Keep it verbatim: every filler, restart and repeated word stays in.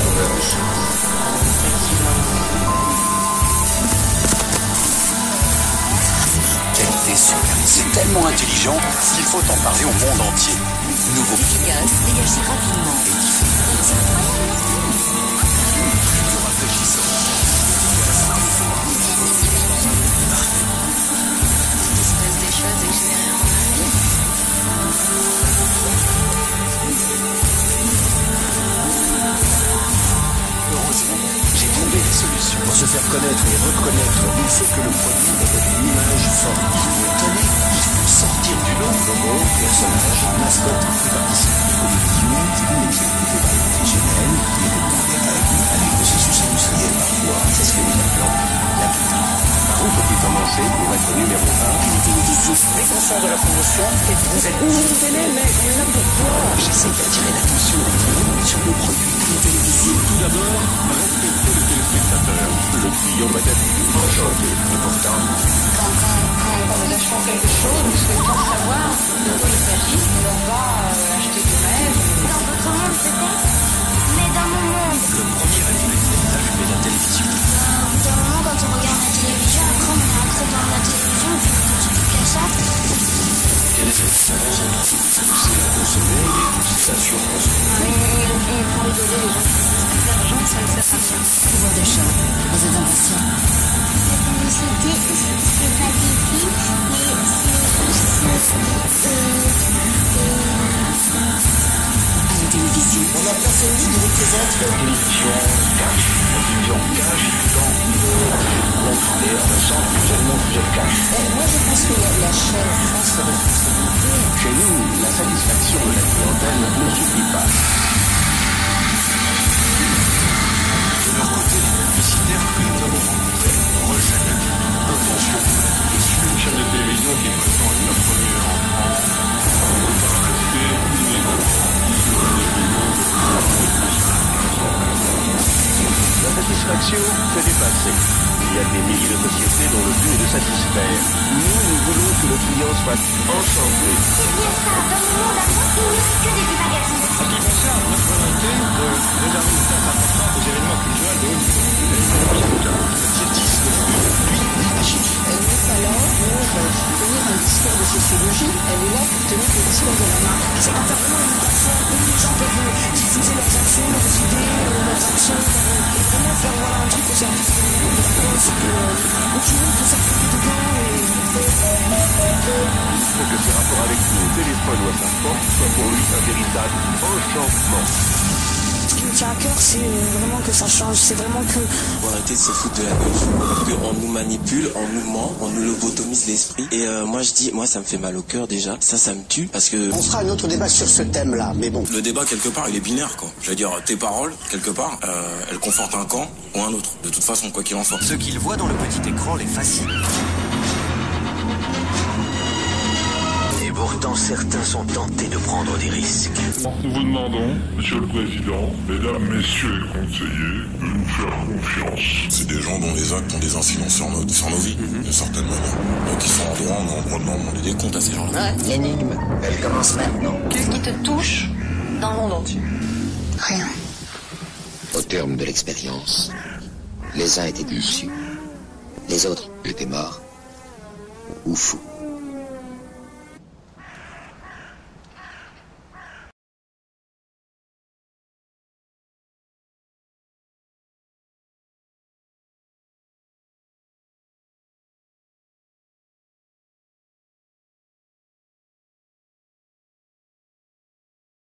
Qualité suprême. C'est tellement intelligent qu'il faut en parler au monde entier. Nouveau. Efficace, dégagé rapidement. Et différent. Plus rafraîchissant. Il se passe des choses et que je n'ai rien dans ma vie. Heureusement, j'ai trouvé des solutions. Pour se faire connaître et reconnaître, il faut que le produit ait une image forte. Il faut étonner, il faut sortir du lot. Logo, personnage, mascotte, qui participe de télévision, une exécutive par les professionnels, qui est le des règles, avec le processus industriel parfois, c'est ce que nous appelons la boutique. Par où faut-il commencer pour être numéro un? La télévision. Les consciences de la promotion, et vous êtes une télé, mais on est là pourquoi? J'essaie d'attirer l'attention des clients sur nos produits à la télévision. Tout d'abord, respecter le téléspectateur. Le client va être enchanté. Et pourtant, Quand, quand, quand, quand nous achetons quelque chose, nous souhaitons savoir de quoi il s'agit. Et on va euh, acheter du rêve. Dans votre monde peut-être, mais dans mon monde. le premier réflexe est d'allumer la télévision. Au bout d'un moment, quand on regarde la télévision, après on est accro dans la télévision, puis on ne fait plus qu'à ça. Quel effet ça nous a tout ça nous sert à consommer et l'utilisation de consommer. Et, et, et pour rigoler, les gens qui disent l'argent, ça ne sert à rien. Pouvoir d'achat. Vous êtes impatient. La publicité, c'est pas des films, mais c'est aussi euh, À la télévision. On a placé une ligne qui représente la télévision cache. La télévision cache dans le montré en un sens que vous avez montré le cache. Moi, je pense que la, la chaîne France de responsabilité. Chez nous, la satisfaction de la clientèle ne suffit pas. De leur côté, les publicitaires que nous avons rencontrés rejettent intention et sur une chaîne de télévision qui est pourtant la première en France. On ne peut pas rester La satisfaction fait dépasser. Il y a des milliers de sociétés dont le but est de satisfaire. Nous, nous voulons que le client soit enchanté. c'est bien ça. Dans mon monde à moi, il n'y a que des magazines. En ce qui concerne notre volonté de réserver une place importante aux événements culturels de haut niveau. L'atlétisme, lui, est magique. Elle n'est pas là pour euh, tenir un discours de sociologie, elle est là pour tenir le discours de la marque. C'est pas vraiment une plateforme où les gens peuvent diffuser leurs infos, leurs idées, leurs actions, et vraiment faire voilà, un truc au service de la cause, c'est que euh, tout le monde peut s'activer dedans et... Il faut que ses rapports avec nous au téléphone ou à sa porte soient pour lui un véritable enchantement. Ce qui me tient à cœur, c'est euh, vraiment que ça change, c'est vraiment que... Faut arrêter de se foutre de la gueule. Parce qu'on nous manipule, on nous ment, on nous lobotomise l'esprit. Et euh, moi je dis, moi ça me fait mal au cœur déjà. Ça, ça me tue parce que... On fera un autre débat sur ce thème-là, mais bon. Le débat, quelque part, il est binaire, quoi. Je veux dire, tes paroles, quelque part, euh, elles confortent un camp ou un autre. De toute façon, quoi qu'il en soit. Ce qu'ils voient dans le petit écran les fascine. Et pourtant, certains sont tentés de prendre des risques. Nous vous demandons, Monsieur le Président, Mesdames, Messieurs les conseillers, de nous faire confiance. C'est des gens dont les actes ont des incidences sur nos, sur nos vies, d'une certaine manière. Donc ils sont en droit, on est en droit de l'homme, on les décompte à ces gens-là. Ouais, l'énigme, elle commence maintenant. Qu'est-ce qui te touche dans le monde entier? Rien. Au terme de l'expérience, les uns étaient déçus, les autres étaient morts ou fous.